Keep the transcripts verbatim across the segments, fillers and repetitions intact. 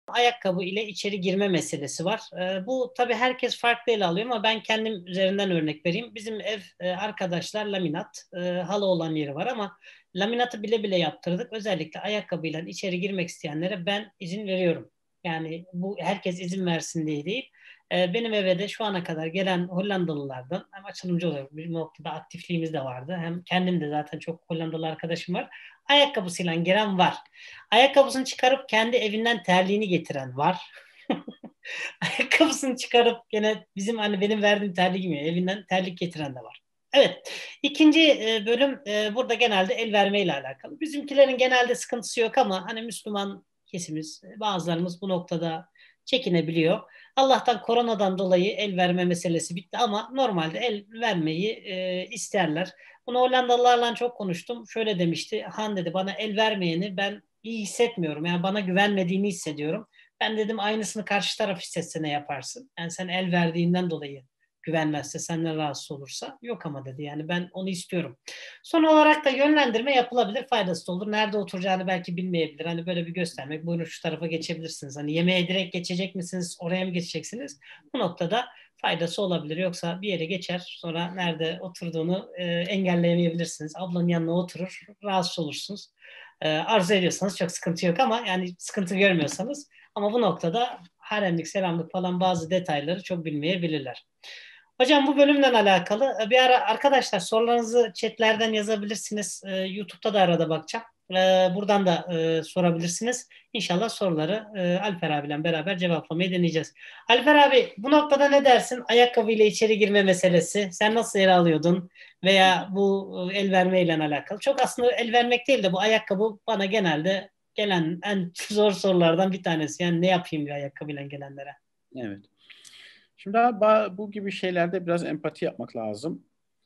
Ayakkabı ile içeri girme meselesi var. E, bu tabii herkes farklı ele alıyor ama ben kendim üzerinden örnek vereyim. Bizim ev e, arkadaşlar laminat, e, halı olan yeri var ama laminatı bile bile yaptırdık. Özellikle ayakkabıyla içeri girmek isteyenlere ben izin veriyorum. Yani bu herkes izin versin diye değil. E, benim eve de şu ana kadar gelen Hollandalılardan hem açılımcı olarak bir noktada aktifliğimiz de vardı. Hem kendim de zaten çok Hollandalı arkadaşım var. Ayakkabısıyla giren var. Ayakkabısını çıkarıp kendi evinden terliğini getiren var. Ayakkabısını çıkarıp gene bizim hani benim verdiğim terlik gibi evinden terlik getiren de var. Evet. İkinci e, bölüm e, burada genelde el vermeyle alakalı. Bizimkilerin genelde sıkıntısı yok ama hani Müslüman kesimiz, e, bazılarımız bu noktada çekinebiliyor. Allah'tan koronadan dolayı el verme meselesi bitti ama normalde el vermeyi e, isterler. Bunu Hollandalılarla çok konuştum. Şöyle demişti. Han dedi bana el vermeyeni ben iyi hissetmiyorum. Yani bana güvenmediğini hissediyorum. Ben dedim aynısını karşı taraf hissetse ne yaparsın? Yani sen el verdiğinden dolayı güvenmezse, senden rahatsız olursa yok ama dedi. Yani ben onu istiyorum. Son olarak da yönlendirme yapılabilir, faydası da olur. Nerede oturacağını belki bilmeyebilir. Hani böyle bir göstermek, buyurun şu tarafa geçebilirsiniz. Hani yemeğe direkt geçecek misiniz, oraya mı geçeceksiniz? Bu noktada faydası olabilir. Yoksa bir yere geçer, sonra nerede oturduğunu e, engelleyemeyebilirsiniz. Ablanın yanına oturur, rahatsız olursunuz. E, arzu ediyorsanız çok sıkıntı yok ama yani sıkıntı görmüyorsanız ama bu noktada haremlik, selamlık falan bazı detayları çok bilmeyebilirler. Hocam bu bölümden alakalı e, bir ara arkadaşlar sorularınızı chatlerden yazabilirsiniz. Ee, YouTube'da da arada bakacağım. Ee, buradan da e, sorabilirsiniz. İnşallah soruları e, Alper abiyle beraber cevaplamayı deneyeceğiz. Alper abi bu noktada ne dersin? Ayakkabıyla içeri girme meselesi. Sen nasıl ele alıyordun? Veya bu e, el vermeyle alakalı. Çok aslında el vermek değil de bu ayakkabı bana genelde gelen en zor sorulardan bir tanesi. Yani ne yapayım bir ayakkabıyla gelenlere? Evet. Şimdi abi, ba- bu gibi şeylerde biraz empati yapmak lazım.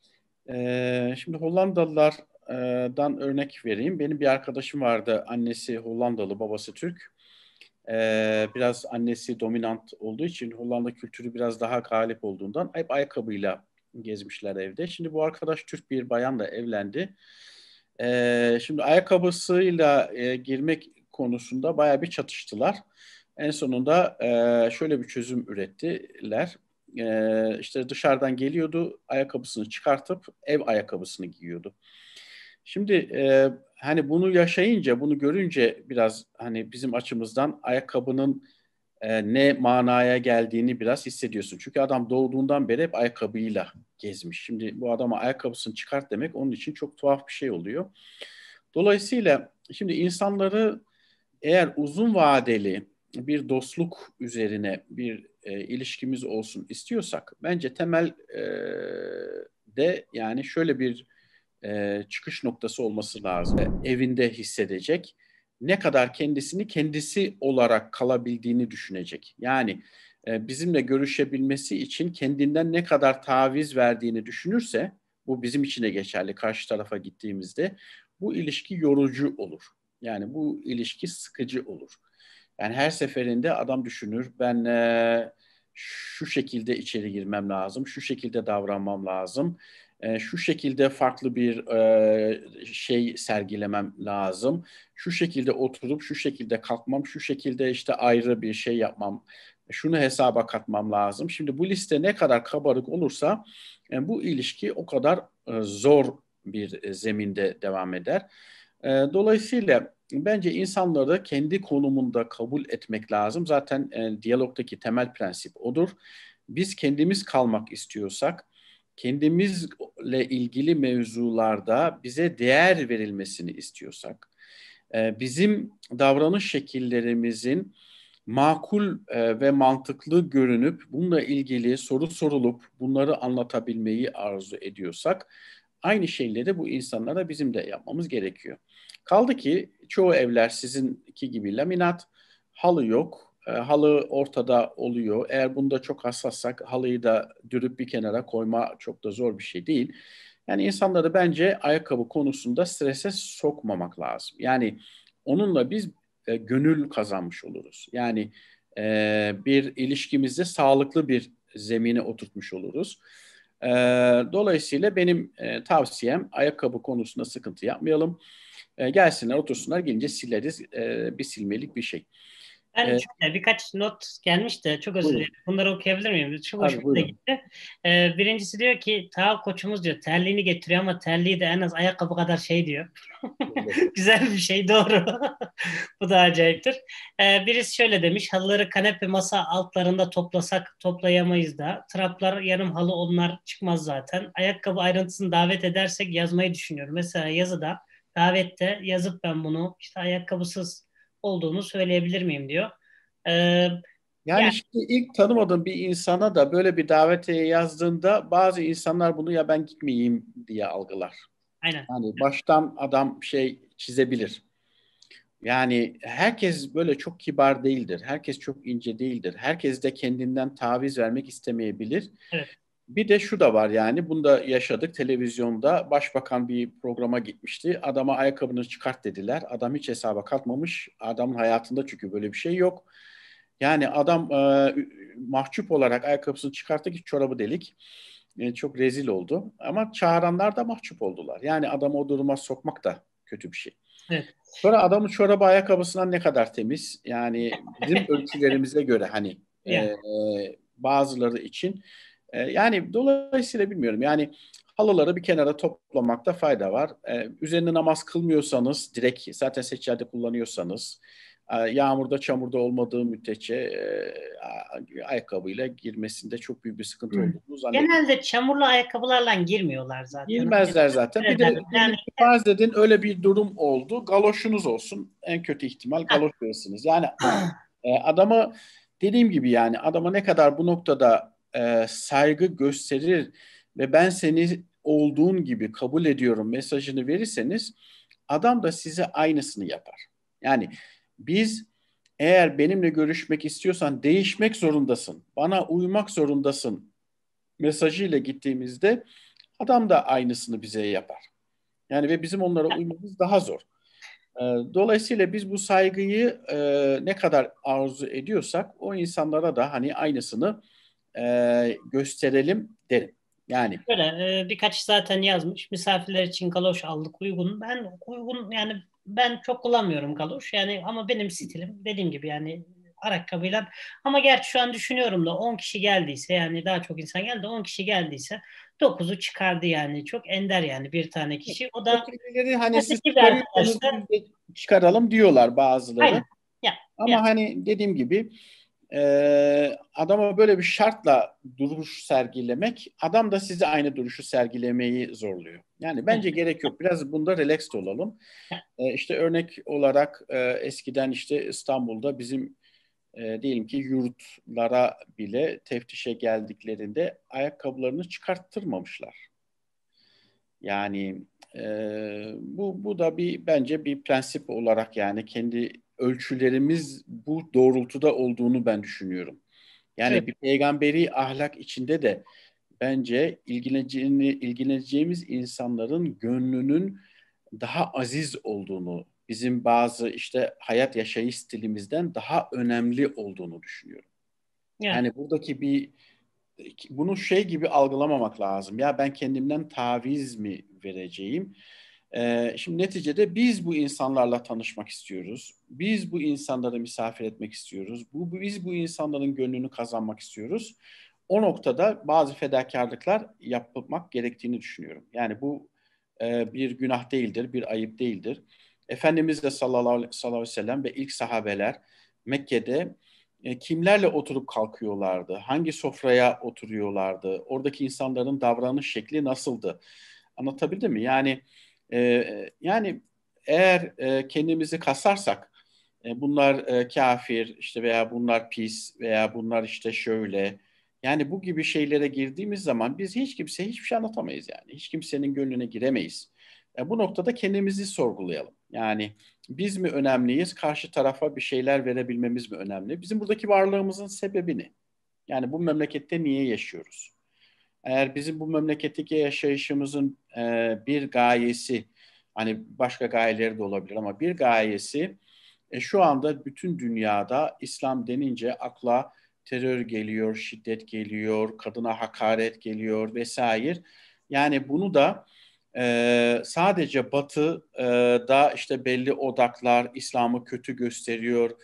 Ee, şimdi Hollandalılardan örnek vereyim. Benim bir arkadaşım vardı. Annesi Hollandalı, babası Türk. Ee, biraz annesi dominant olduğu için Hollanda kültürü biraz daha galip olduğundan hep ayakkabıyla gezmişler evde. Şimdi bu arkadaş Türk bir bayanla evlendi. Ee, şimdi ayakkabısıyla e, girmek konusunda bayağı bir çatıştılar. En sonunda e, şöyle bir çözüm ürettiler. E, işte dışarıdan geliyordu, ayakkabısını çıkartıp ev ayakkabısını giyiyordu. Şimdi e, hani bunu yaşayınca, bunu görünce biraz hani bizim açımızdan ayakkabının e, ne manaya geldiğini biraz hissediyorsun. Çünkü adam doğduğundan beri hep ayakkabıyla gezmiş. Şimdi bu adama ayakkabısını çıkart demek onun için çok tuhaf bir şey oluyor. Dolayısıyla şimdi insanları eğer uzun vadeli bir dostluk üzerine bir e, ilişkimiz olsun istiyorsak bence temel e, de yani şöyle bir e, çıkış noktası olması lazım. E, evinde hissedecek. Ne kadar kendisini kendisi olarak kalabildiğini düşünecek. Yani e, bizimle görüşebilmesi için kendinden ne kadar taviz verdiğini düşünürse, bu bizim için de geçerli karşı tarafa gittiğimizde, bu ilişki yorucu olur. Yani bu ilişki sıkıcı olur. Yani her seferinde adam düşünür, ben e, şu şekilde içeri girmem lazım, şu şekilde davranmam lazım, e, şu şekilde farklı bir e, şey sergilemem lazım, şu şekilde oturup şu şekilde kalkmam, şu şekilde işte ayrı bir şey yapmam, şunu hesaba katmam lazım. Şimdi bu liste ne kadar kabarık olursa e, bu ilişki o kadar e, zor bir e, zeminde devam eder. E, dolayısıyla bence insanları da kendi konumunda kabul etmek lazım. Zaten e, diyalogdaki temel prensip odur. Biz kendimiz kalmak istiyorsak, kendimizle ilgili mevzularda bize değer verilmesini istiyorsak, e, bizim davranış şekillerimizin makul e, ve mantıklı görünüp bununla ilgili soru sorulup bunları anlatabilmeyi arzu ediyorsak, aynı şeyleri bu insanlara bizim de yapmamız gerekiyor. Kaldı ki çoğu evler sizinki gibi laminat, halı yok. E, halı ortada oluyor. Eğer bunda çok hassassak halıyı da dürüp bir kenara koyma çok da zor bir şey değil. Yani insanları bence ayakkabı konusunda strese sokmamak lazım. Yani onunla biz e, gönül kazanmış oluruz. Yani e, bir ilişkimizde sağlıklı bir zemine oturtmuş oluruz. E, dolayısıyla benim e, tavsiyem ayakkabı konusunda sıkıntı yapmayalım. E, gelsinler, otursunlar, gelince sileriz. E, bir silmelik bir şey. Ben E, şöyle birkaç not gelmiş de çok özür dilerim. buyurun. Bunları okuyabilir miyim? Çok Tabii hoşuma da buyurun. gitti. Ee, birincisi diyor ki ta koçumuz diyor terliğini getiriyor ama terliği de en az ayakkabı kadar şey diyor. Güzel bir şey doğru. Bu da acayiptir. Ee, birisi şöyle demiş. Halıları kanepe masa altlarında toplasak toplayamayız da. Traplar yarım halı onlar çıkmaz zaten. Ayakkabı ayrıntısını davet edersek yazmayı düşünüyorum. Mesela yazıda davette yazıp ben bunu işte ayakkabısız olduğunu söyleyebilir miyim diyor. Ee, yani Yani şimdi ilk tanımadığın bir insana da böyle bir davetiye yazdığında bazı insanlar bunu ya ben gitmeyeyim diye algılar. aynen. Yani baştan adam şey çizebilir. Yani herkes böyle çok kibar değildir. Herkes çok ince değildir. Herkes de kendinden taviz vermek istemeyebilir. Evet. Bir de şu da var yani bunu da yaşadık televizyonda. Başbakan bir programa gitmişti. Adama ayakkabını çıkart dediler. Adam hiç hesaba katmamış. Adamın hayatında çünkü böyle bir şey yok. Yani adam e, mahcup olarak ayakkabısını çıkarttı ki çorabı delik. E, çok rezil oldu. Ama çağıranlar da mahcup oldular. Yani adamı o duruma sokmak da kötü bir şey. Evet. Sonra adamın çorabı ayakkabısından ne kadar temiz? Yani bizim ölçülerimize göre hani e, Ya. e, bazıları için. E, yani dolayısıyla bilmiyorum. Yani halıları bir kenara toplamakta fayda var. E, üzerine namaz kılmıyorsanız, direkt zaten seccade kullanıyorsanız, e, yağmurda çamurda olmadığı müddetçe e, ayakkabıyla girmesinde çok büyük bir sıkıntı olduğunu zannetmiyorum. Genelde çamurlu ayakkabılarla girmiyorlar zaten. Girmezler zaten. Bir de Yani diyelim ki farz edin öyle bir durum oldu. Galoşunuz olsun. En kötü ihtimal galoş verirsiniz. Yani e, adamı dediğim gibi yani adama ne kadar bu noktada e, saygı gösterir ve ben seni olduğun gibi kabul ediyorum mesajını verirseniz adam da size aynısını yapar. Yani biz eğer benimle görüşmek istiyorsan değişmek zorundasın. Bana uymak zorundasın mesajıyla gittiğimizde adam da aynısını bize yapar. Yani ve bizim onlara uymamız daha zor. E, dolayısıyla biz bu saygıyı e, ne kadar arzu ediyorsak o insanlara da hani aynısını e, gösterelim derim. Yani böyle e, birkaç zaten yazmış. Misafirler için galoş aldık uygun. Ben uygun yani ben çok kullanmıyorum galoş. Yani ama benim stilim dediğim gibi yani ayakkabıyla. Ama gerçi şu an düşünüyorum da on kişi geldiyse yani daha çok insan geldi. On kişi geldiyse dokuzu çıkardı yani. Çok ender yani bir tane kişi. O da ötekileri hani siz öteki bir çıkarıyorsanız arkadaşlar. biz de çıkaralım diyorlar bazıları. Aynen. Ya, ya. Ama hani dediğim gibi e, adama böyle bir şartla duruş sergilemek, adam da size aynı duruşu sergilemeyi zorluyor. Yani Evet. bence gerek yok. Biraz bunda relaxed olalım. E, işte örnek olarak e, eskiden işte İstanbul'da bizim e, diyelim ki yurtlara bile teftişe geldiklerinde ayakkabılarını çıkarttırmamışlar. Yani e, bu bu da bir bence bir prensip olarak yani kendi ölçülerimiz bu doğrultuda olduğunu ben düşünüyorum. Evet. Yani bir peygamberi ahlak içinde de bence ilgileneceğini, ilgileneceğimiz insanların gönlünün daha aziz olduğunu, bizim bazı işte hayat yaşayış stilimizden daha önemli olduğunu düşünüyorum. Ya. Yani buradaki bir bunu şey gibi algılamamak lazım. Ya ben kendimden taviz mi vereceğim? Ee, şimdi neticede biz bu insanlarla tanışmak istiyoruz. Biz bu insanları misafir etmek istiyoruz. Bu, biz bu insanların gönlünü kazanmak istiyoruz. O noktada bazı fedakarlıklar yapmak gerektiğini düşünüyorum. Yani bu e, bir günah değildir, bir ayıp değildir. Efendimiz de sallallahu, sallallahu aleyhi ve sellem ve ilk sahabeler Mekke'de e, kimlerle oturup kalkıyorlardı? Hangi sofraya oturuyorlardı? Oradaki insanların davranış şekli nasıldı? Anlatabildim mi? Yani e, yani eğer e, kendimizi kasarsak e, bunlar e, kafir işte veya bunlar pis veya bunlar işte şöyle yani bu gibi şeylere girdiğimiz zaman biz hiç kimseye hiçbir şey anlatamayız yani. Hiç kimsenin gönlüne giremeyiz. E, bu noktada kendimizi sorgulayalım. Yani biz mi önemliyiz, karşı tarafa bir şeyler verebilmemiz mi önemli? Bizim buradaki varlığımızın sebebi ne? Yani bu memlekette niye yaşıyoruz? Eğer bizim bu memleketteki yaşayışımızın e, bir gayesi, hani başka gayeleri de olabilir ama bir gayesi e, şu anda bütün dünyada İslam denince akla terör geliyor, şiddet geliyor, kadına hakaret geliyor vesaire. Yani bunu da e, sadece Batı e, da işte belli odaklar İslam'ı kötü gösteriyor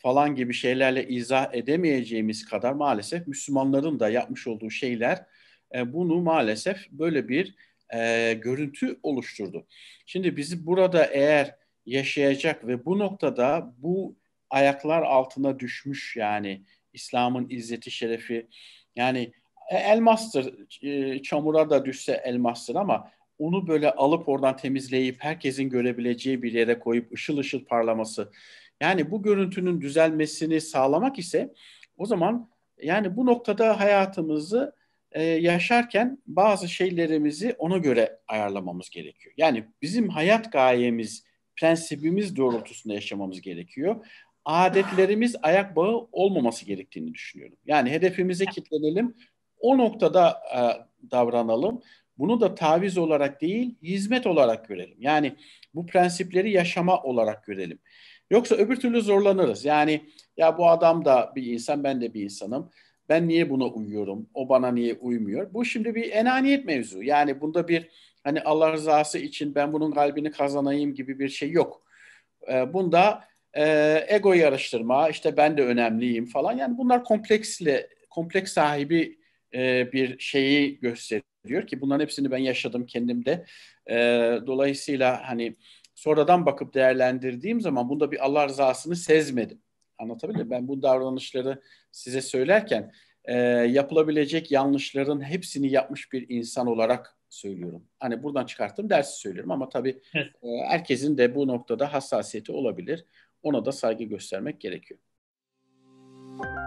falan gibi şeylerle izah edemeyeceğimiz kadar maalesef Müslümanların da yapmış olduğu şeyler e, bunu maalesef böyle bir e, görüntü oluşturdu. Şimdi bizi burada eğer yaşayacak ve bu noktada bu ayaklar altına düşmüş, yani İslam'ın izzeti şerefi, yani e, elmastır, e, çamura da düşse elmastır, ama onu böyle alıp oradan temizleyip herkesin görebileceği bir yere koyup ışıl ışıl parlaması, yani bu görüntünün düzelmesini sağlamak ise o zaman yani bu noktada hayatımızı e, yaşarken bazı şeylerimizi ona göre ayarlamamız gerekiyor. Yani bizim hayat gayemiz, prensibimiz doğrultusunda yaşamamız gerekiyor. Adetlerimiz ayak bağı olmaması gerektiğini düşünüyorum. Yani hedefimize kilitlenelim, o noktada e, davranalım. Bunu da taviz olarak değil, hizmet olarak görelim. Yani bu prensipleri yaşama olarak görelim. Yoksa öbür türlü zorlanırız. Yani ya bu adam da bir insan, ben de bir insanım. Ben niye buna uyuyorum? O bana niye uymuyor? Bu şimdi bir enaniyet mevzu. Yani bunda bir hani Allah rızası için ben bunun kalbini kazanayım gibi bir şey yok. Ee, bunda e, ego yarıştırma, işte ben de önemliyim falan. Yani bunlar kompleksle kompleks sahibi e, bir şeyi gösteriyor ki bunların hepsini ben yaşadım kendimde. E, dolayısıyla hani sonradan bakıp değerlendirdiğim zaman bunda bir Allah rızasını sezmedim. Anlatabildim mi? Ben bu davranışları size söylerken e, yapılabilecek yanlışların hepsini yapmış bir insan olarak söylüyorum. Hani buradan çıkarttığım dersi söylüyorum, ama tabii Evet. e, herkesin de bu noktada hassasiyeti olabilir. Ona da saygı göstermek gerekiyor.